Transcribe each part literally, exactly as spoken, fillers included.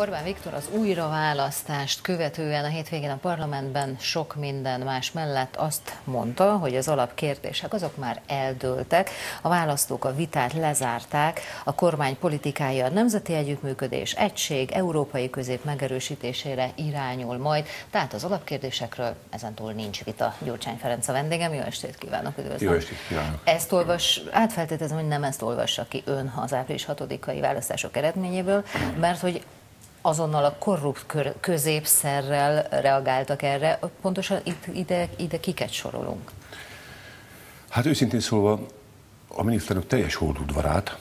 Orbán Viktor az újraválasztást követően a hétvégén a parlamentben sok minden más mellett azt mondta, hogy az alapkérdések azok már eldőltek, a választók a vitát lezárták, a kormány politikája a nemzeti együttműködés, egység, európai közép megerősítésére irányul majd, tehát az alapkérdésekről ezentúl nincs vita. Gyurcsány Ferenc a vendégem, jó estét kívánok, üdvözlöm. Jó estét kívánok. Ezt olvas, átfeltételezem, hogy nem ezt olvassa ki ön az április hatodikai választások eredményéből, mert hogy azonnal a korrupt középszerrel reagáltak erre. Pontosan itt, ide, ide kiket sorolunk? Hát őszintén szólva, a miniszterelnök teljes holdudvarát,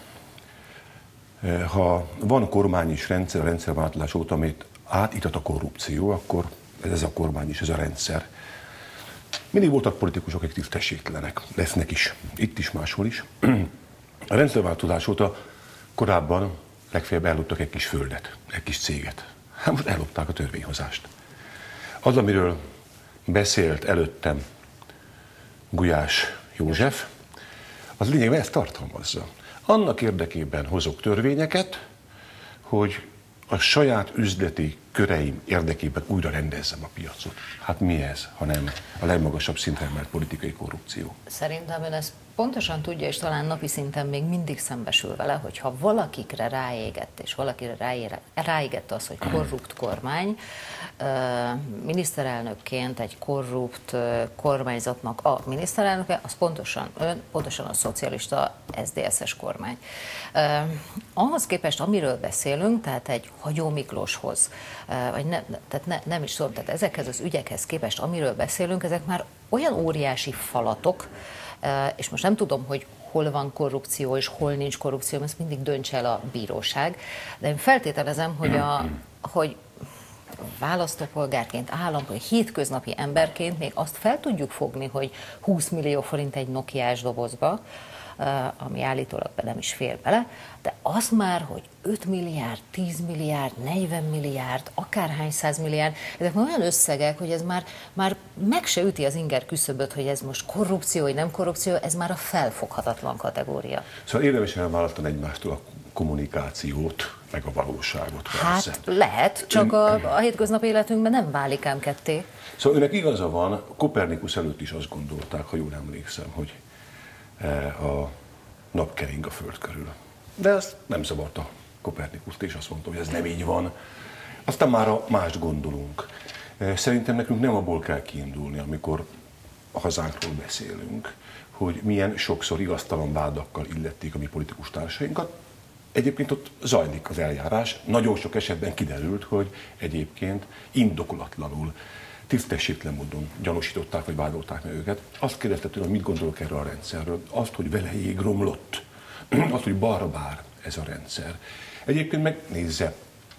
ha van kormány és rendszer, a rendszerváltás óta, amit átítat a korrupció, akkor ez, ez a kormány is, ez a rendszer. Mindig voltak politikusok, akik tisztességtelenek, lesznek is, itt is, máshol is. A rendszerváltozás óta korábban legfeljebb elloptak egy kis földet, egy kis céget. Hát most ellopták a törvényhozást. Az, amiről beszélt előttem Gulyás József, az lényegében ezt tartalmazza. Annak érdekében hozok törvényeket, hogy a saját üzleti köreim érdekében újra rendezzem a piacot. Hát mi ez, hanem a legmagasabb szinten emelt politikai korrupció? Szerintem ön ezt pontosan tudja, és talán napi szinten még mindig szembesül vele, hogyha valakikre ráégett, és valakire ráégett az, hogy korrupt kormány, miniszterelnökként egy korrupt kormányzatnak a miniszterelnöke, az pontosan ön, pontosan a szocialista es zé dé es-es kormány. Ahhoz képest, amiről beszélünk, tehát egy Hagyó Miklóshoz, vagy ne, tehát ne, nem is tudom, tehát ezekhez az ügyekhez képest, amiről beszélünk, ezek már olyan óriási falatok, és most nem tudom, hogy hol van korrupció és hol nincs korrupció, ezt mindig döntse el a bíróság, de én feltételezem, hogy, a, hogy választópolgárként, állampolgár, hétköznapi emberként még azt fel tudjuk fogni, hogy húsz millió forint egy nokiás dobozba, ami állítólag nem is fér bele, de az már, hogy öt milliárd, tíz milliárd, negyven milliárd, akárhány száz milliárd, ezek már olyan összegek, hogy ez már, már meg se üti az inger küszöböt, hogy ez most korrupció, vagy nem korrupció, ez már a felfoghatatlan kategória. Szóval érdemes elválasztani egymástól a kommunikációt, meg a valóságot. Persze. Hát lehet, csak a, a hétköznapi életünkben nem válik ám ketté. Szóval önnek igaza van, Kopernikusz előtt is azt gondolták, ha jól emlékszem, hogy a nap kering a föld körül. De ezt nem zavarta Kopernikuszt, és azt mondta, hogy ez nem így van. Aztán már a mást gondolunk. Szerintem nekünk nem abból kell kiindulni, amikor a hazánkról beszélünk, hogy milyen sokszor igaztalan vádakkal illették a mi politikus társainkat. Egyébként ott zajlik az eljárás. Nagyon sok esetben kiderült, hogy egyébként indokolatlanul, tisztességtelen módon gyanúsították, vagy vádolták meg őket. Azt kérdezte tőle, hogy mit gondolok erről a rendszerről. Azt, hogy vele jég romlott. Azt, hogy barbár ez a rendszer. Egyébként megnézze,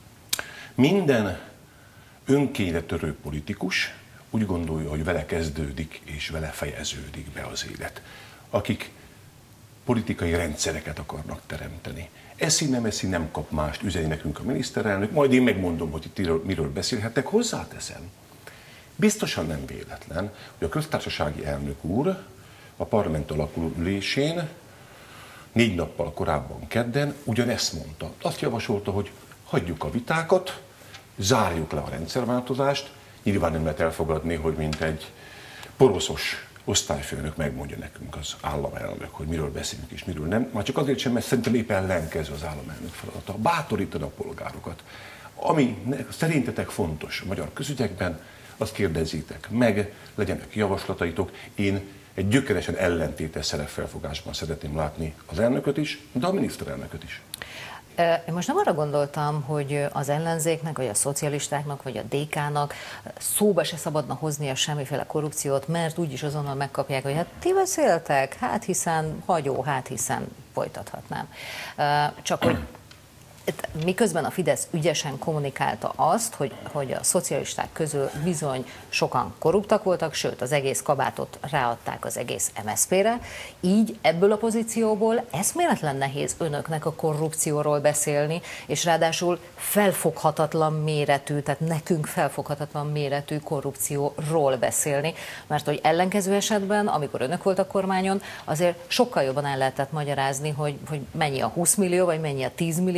minden önkényre törő politikus úgy gondolja, hogy vele kezdődik és vele fejeződik be az élet. Akik politikai rendszereket akarnak teremteni. Eszi, nem eszi, nem kap mást, üzeni nekünk a miniszterelnök, majd én megmondom, hogy itt miről beszélhetek, hozzáteszem. Biztosan nem véletlen, hogy a köztársasági elnök úr a parlament alakulésén négy nappal korábban kedden ugyanezt mondta. Azt javasolta, hogy hagyjuk a vitákat, zárjuk le a rendszerváltozást. Nyilván nem lehet elfogadni, hogy mint egy poroszos osztályfőnök megmondja nekünk az államelnök, hogy miről beszélünk és miről nem. Már csak azért sem, mert szerintem épp ellenkező az államelnök feladata. Bátorítani a polgárokat. Ami szerintetek fontos a magyar közügyekben, azt kérdezzétek meg, legyenek javaslataitok. Én egy gyökeresen ellentétes szerepfelfogásban szeretném látni az elnököt is, de a miniszterelnököt is. Én most nem arra gondoltam, hogy az ellenzéknek, vagy a szocialistáknak, vagy a dé ká-nak szóba se szabadna hoznia semmiféle korrupciót, mert úgyis azonnal megkapják, hogy hát ti beszéltek, hát hiszen hagyó, hát hiszen folytathatnám. Csak hogy miközben a Fidesz ügyesen kommunikálta azt, hogy, hogy a szocialisták közül bizony sokan korruptak voltak, sőt az egész kabátot ráadták az egész em es zé pé-re, így ebből a pozícióból eszméletlen nehéz önöknek a korrupcióról beszélni, és ráadásul felfoghatatlan méretű, tehát nekünk felfoghatatlan méretű korrupcióról beszélni, mert hogy ellenkező esetben, amikor önök voltak kormányon, azért sokkal jobban el lehetett magyarázni, hogy, hogy mennyi a húsz millió, vagy mennyi a tíz millió, vagy nem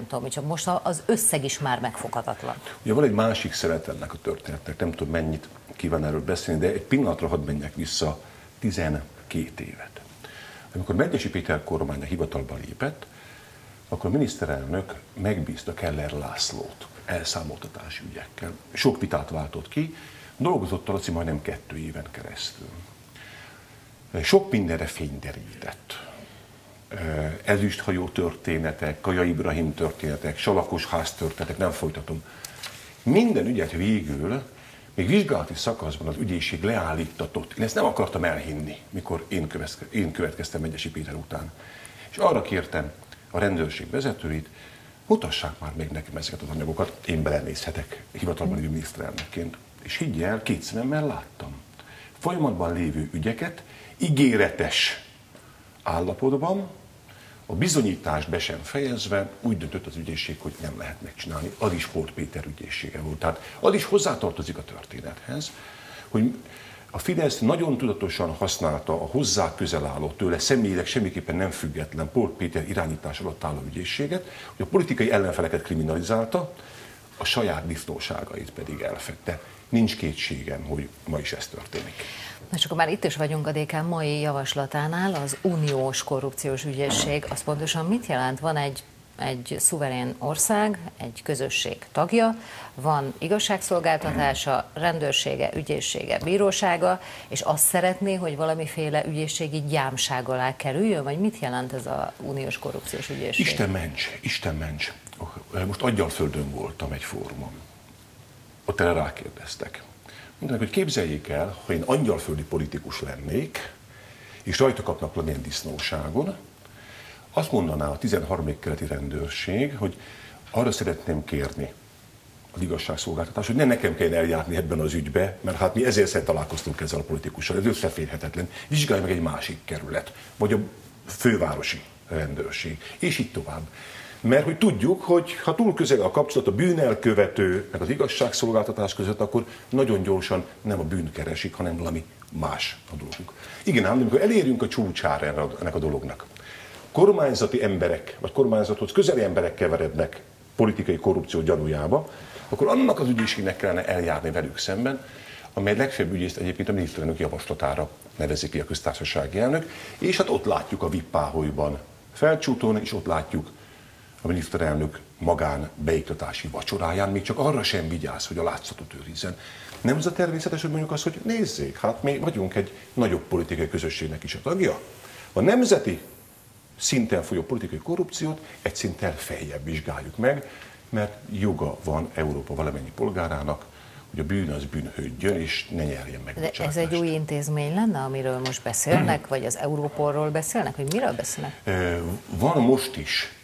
nem tudom, csak most az összeg is már megfoghatatlan. Ugye van egy másik szeret ennek a történetnek, nem tudom mennyit kíván erről beszélni, de egy pillanatra hadd menjek vissza tizenkét évet. Amikor Medgyessy Péter kormány a hivatalba lépett, akkor a miniszterelnök megbízta Keller Lászlót elszámoltatási ügyekkel. Sok vitát váltott ki, dolgozott a Laci majdnem kettő éven keresztül. Sok mindenre fényderített. Ezüsthajó történetek, Kaja Ibrahim történetek, Salakos ház történetek, nem folytatom. Minden ügyet végül, még vizsgálati szakaszban az ügyészség leállítatott. Én ezt nem akartam elhinni, mikor én, én következtem Medgyessy Péter után. És arra kértem a rendőrség vezetőit, mutassák már még nekem ezeket az anyagokat, én belenézhetek hivatalban lévő miniszterelnökként. És higgy el, két szememmel láttam. Folyamatban lévő ügyeket ígéretes állapotban, a bizonyítást be sem fejezve úgy döntött az ügyészség, hogy nem lehet megcsinálni. Az is Holt Péter ügyészsége volt. Tehát az is hozzátartozik a történethez, hogy a Fidesz nagyon tudatosan használta a hozzá közel álló, tőle személyileg semmiképpen nem független Holt Péter irányítás alatt álló ügyészséget, hogy a politikai ellenfeleket kriminalizálta, a saját disznóságait pedig elfedte. Nincs kétségem, hogy ma is ez történik. Na, és akkor már itt is vagyunk a dé ká mai javaslatánál, az uniós korrupciós ügyészség. Az pontosan mit jelent? Van egy, egy szuverén ország, egy közösség tagja, van igazságszolgáltatása, rendőrsége, ügyészsége, bírósága, és azt szeretné, hogy valamiféle ügyészségi gyámság alá kerüljön? Vagy mit jelent ez az uniós korrupciós ügyészség? Isten ments, Isten ments. Most Angyalföldön voltam egy fórumon. Ott erre rákérdeztek. Mondanak, hogy képzeljék el, ha én angyalföldi politikus lennék, és rajta kapnak valamilyen disznóságon, azt mondaná a tizenharmadik kerületi rendőrség, hogy arra szeretném kérni az igazságszolgáltatás, hogy ne nekem kelljen eljárni ebben az ügybe, mert hát mi ezért találkoztunk ezzel a politikussal, ez összeférhetetlen. Vizsgálj meg egy másik kerület, vagy a fővárosi rendőrség, és így tovább. Mert hogy tudjuk, hogy ha túl közel a kapcsolat a bűnelkövető meg az igazságszolgáltatás között, akkor nagyon gyorsan nem a bűn keresik, hanem valami más a dolguk. Igen ám, de amikor elérjünk a csúcsára ennek a dolognak, kormányzati emberek, vagy kormányzathoz közeli emberek keverednek politikai korrupció gyanújába, akkor annak az ügyészségnek kellene eljárni velük szemben, amely legfőbb ügyészt egyébként a miniszterelnök javaslatára nevezik ki a köztársasági elnök, és hát ott látjuk a vé i pé-páholyban Felcsúton, és ott látjuk a miniszterelnök magán beiktatási vacsoráján, még csak arra sem vigyáz, hogy a látszatot őrizzen. Nem az a természetes, hogy mondjuk azt, hogy nézzék, hát mi vagyunk egy nagyobb politikai közösségnek is a tagja. A nemzeti szinten folyó politikai korrupciót egy szinttel feljebb vizsgáljuk meg, mert joga van Európa valamennyi polgárának, hogy a bűn az bűnhődjön, és ne nyerjen meg bocsátást. De ez egy új intézmény lenne, amiről most beszélnek, vagy az Európolról beszélnek, vagy miről beszélnek? Van most is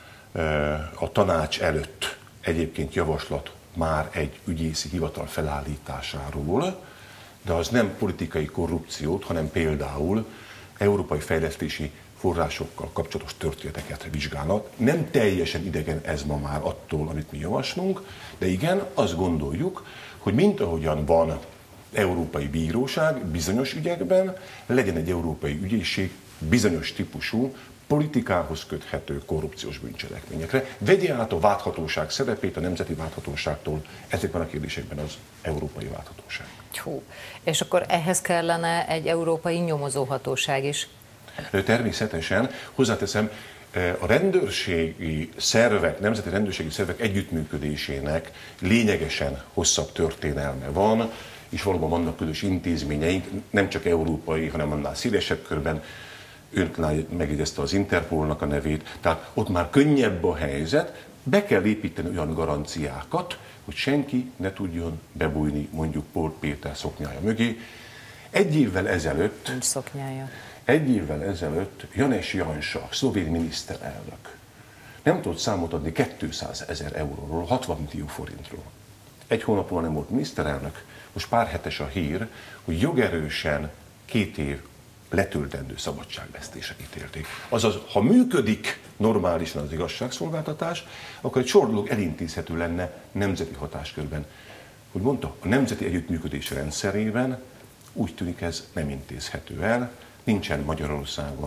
a tanács előtt egyébként javaslat már egy ügyészi hivatal felállításáról, de az nem politikai korrupciót, hanem például európai fejlesztési forrásokkal kapcsolatos történeteket vizsgálnak. Nem teljesen idegen ez ma már attól, amit mi javaslunk, de igen, azt gondoljuk, hogy mint ahogyan van európai bíróság bizonyos ügyekben, legyen egy európai ügyészség bizonyos típusú, politikához köthető korrupciós bűncselekményekre. Vegye át a válthatóság szerepét a nemzeti válthatóságtól, ezekben a kérdésekben az európai válthatóság. Hú. És akkor ehhez kellene egy európai nyomozóhatóság is? Természetesen, hozzáteszem, a rendőrségi szervek, nemzeti rendőrségi szervek együttműködésének lényegesen hosszabb történelme van, és valóban vannak közös intézményeink, nem csak európai, hanem annál szélesebb körben. Ön megjegyezte az Interpolnak a nevét, tehát ott már könnyebb a helyzet, be kell építeni olyan garanciákat, hogy senki ne tudjon bebújni mondjuk Holt Péter szoknyája mögé. Egy évvel ezelőtt... Nincs szoknyája. Egy évvel ezelőtt Janez Janša, szlovén miniszterelnök nem tudott számot adni kétszázezer euróról, hatvan millió forintról. Egy hónapon nem volt miniszterelnök, most pár hetes a hír, hogy jogerősen két év letöltendő szabadságvesztésre ítélték. Azaz, ha működik normálisan az igazságszolgáltatás, akkor egy sor dolog elintézhető lenne nemzeti hatáskörben. Hogy mondta, a nemzeti együttműködés rendszerében úgy tűnik ez nem intézhető el, nincsen Magyarországon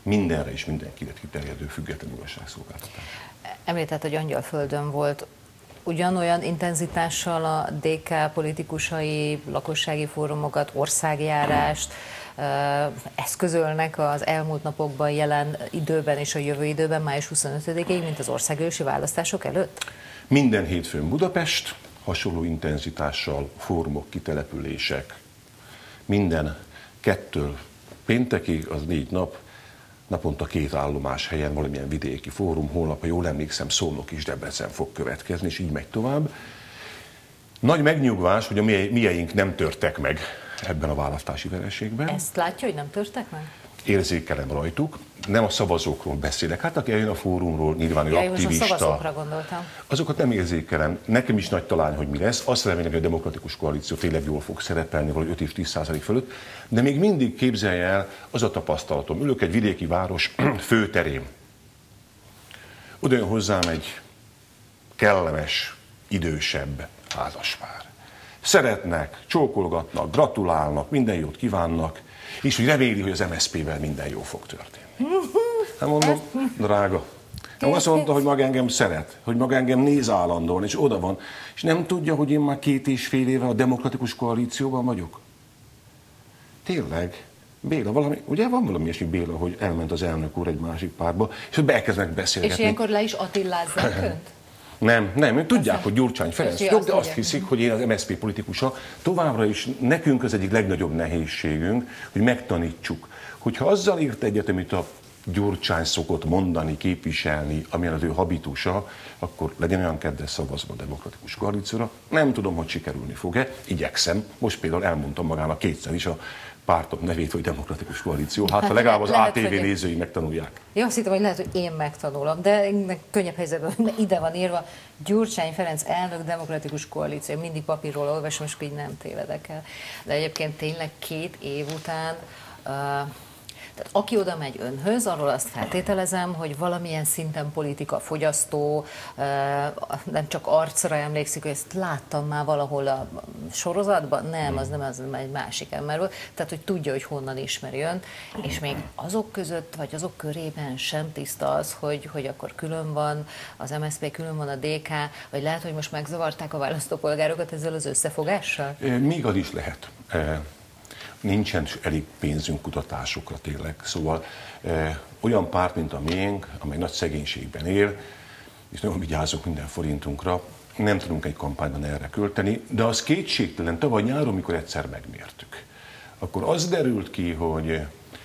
mindenre és mindenkire kiterjedő független igazságszolgáltatás. Említett, hogy Angyalföldön volt. Ugyanolyan intenzitással a dé ká politikusai, lakossági fórumokat, országjárást eszközölnek az elmúlt napokban, jelen időben és a jövő időben, május huszonötödikéig, mint az országgyűlési választások előtt? Minden hétfőn Budapest, hasonló intenzitással fórumok, kitelepülések. Minden kettől péntekig, az négy nap, naponta két állomás helyen valamilyen vidéki fórum, holnap, ha jól emlékszem, Szolnok és Debrecen fog következni, és így megy tovább. Nagy megnyugvás, hogy a mieink nem törtek meg ebben a választási vereségben. Ezt látja, hogy nem törtek meg? Érzékelem rajtuk, nem a szavazókról beszélek. Hát aki eljön a fórumról, nyilván ő ja, aktivista. Most a szavazókra gondoltam. Azokat nem érzékelem. Nekem is nagy talány, hogy mi lesz. Azt remélem, hogy a demokratikus koalíció tényleg jól fog szerepelni, valahogy öt és tíz százalék fölött. De még mindig képzelje el, az a tapasztalatom. Ülök egy vidéki város főterén. Oda jön hozzám egy kellemes, idősebb házaspár. Szeretnek, csókolgatnak, gratulálnak, minden jót kívánnak, és hogy reméli, hogy az em es zé pé-vel minden jó fog történni. Hát mondom, drága, nem azt mondta, hogy maga engem szeret, hogy maga engem néz állandóan, és oda van, és nem tudja, hogy én már két és fél éve a demokratikus koalícióban vagyok. Tényleg, Béla, valami, ugye van valami ilyesmi, Béla, hogy elment az elnök úr egy másik párba, és hogy elkezdenek beszélgetni. És ilyenkor le is attilázzák önt? Nem, nem, tudják, hogy Gyurcsány Ferenc, de azt, azt hiszik, hogy én az em es zé pé politikusa. Továbbra is nekünk az egyik legnagyobb nehézségünk, hogy megtanítsuk, hogyha azzal írt egyet, amit a Gyurcsány szokott mondani, képviselni, amilyen az ő habitusa, akkor legyen olyan kedves szavazva a demokratikus koalícióra. Nem tudom, hogy sikerülni fog-e, igyekszem. Most például elmondtam magának kétszer is a pártok nevét, hogy demokratikus koalíció. Hát, ha legalább az lehet, á té vé hogy nézői megtanulják. Ja, azt hittem, hogy lehet, hogy én megtanulom, de könnyebb helyzetben, hogy ide van írva, Gyurcsány Ferenc elnök demokratikus koalíció. Mindig papírról olvasom, és így nem tévedek el. De egyébként tényleg két év után... Uh, Tehát aki oda megy önhöz, arról azt feltételezem, hogy valamilyen szinten politika fogyasztó, nem csak arcra emlékszik, hogy ezt láttam már valahol a sorozatban, nem, az nem, az egy másik ember volt, tehát hogy tudja, hogy honnan ismeri önt, és még azok között, vagy azok körében sem tiszta az, hogy, hogy akkor külön van az em es zé pé, külön van a dé ká, vagy lehet, hogy most megzavarták a választópolgárokat ezzel az összefogással? Még az is lehet. Nincsen elég pénzünk kutatásokra tényleg. Szóval e, olyan párt, mint a miénk, amely nagy szegénységben él, és nagyon vigyázunk minden forintunkra, nem tudunk egy kampányban erre költeni, de az kétségtelen, tavaly nyáron, mikor egyszer megmértük, akkor az derült ki, hogy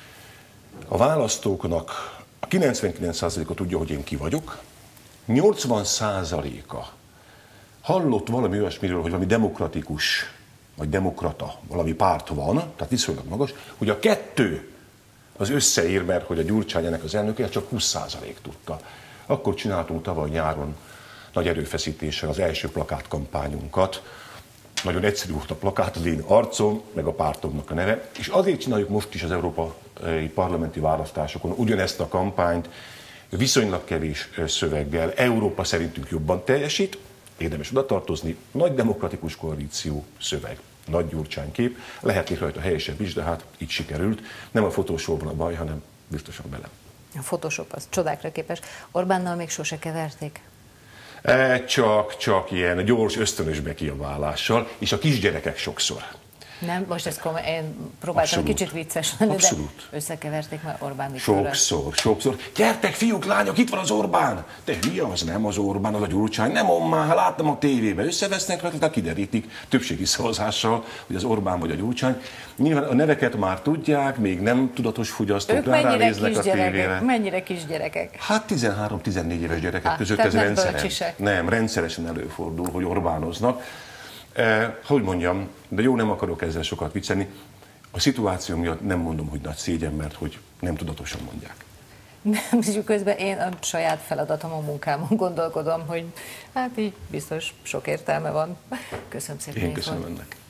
a választóknak a kilencvenkilenc százaléka tudja, hogy én ki vagyok, nyolcvan százaléka hallott valami olyasmiről, hogy valami demokratikus vagy demokrata, valami párt van, tehát viszonylag magas, hogy a kettő az összeér, mert hogy a Gyurcsány ennek az elnöke, csak húsz százalék tudta. Akkor csináltunk tavaly nyáron nagy erőfeszítéssel az első plakátkampányunkat. Nagyon egyszerű volt a plakát, az én arcom, meg a pártomnak a neve, és azért csináljuk most is az európai parlamenti választásokon ugyanezt a kampányt, viszonylag kevés szöveggel, Európa szerintünk jobban teljesít, érdemes oda tartozni, nagy demokratikus koalíció szöveg, nagy Gyurcsány kép, lehet még rajta helyesebb is, de hát így sikerült. Nem a Photoshopban a baj, hanem biztosan vele. A Photoshop az csodákra képes. Orbánnal még sose keverték? E, csak, csak ilyen gyors, ösztönös bekiabálással, és a kisgyerekek sokszor. Nem, most ezt komoly, én próbáltam Abszolút. kicsit vicces lenni, Abszolút. de összekeverték már Orbán Viktorral. Sokszor, sokszor. Gyertek, fiúk, lányok, itt van az Orbán! De mi az, nem az Orbán, az a Gyurcsány, nem on már, láttam a tévében, összevesznek rajta, kiderítik többségi szavazással, hogy az Orbán vagy a Gyurcsány. Nyilván a neveket már tudják, még nem tudatos fogyasztók, ránéznek a tévére. Mennyire kisgyerekek? Hát tizenhárom-tizennégy éves gyerekek hát, között ez nem rendszeresen. bölcsisek. Nem, rendszeresen előfordul, hogy Orbánoznak. Eh, hogy mondjam, de jó, nem akarok ezzel sokat viccelni. A szituáció miatt nem mondom, hogy nagy szégyen, mert hogy nem tudatosan mondják. Nem, közben én a saját feladatom, a munkámon gondolkodom, hogy hát így biztos sok értelme van. Köszönöm szépen. Én köszönöm ennek.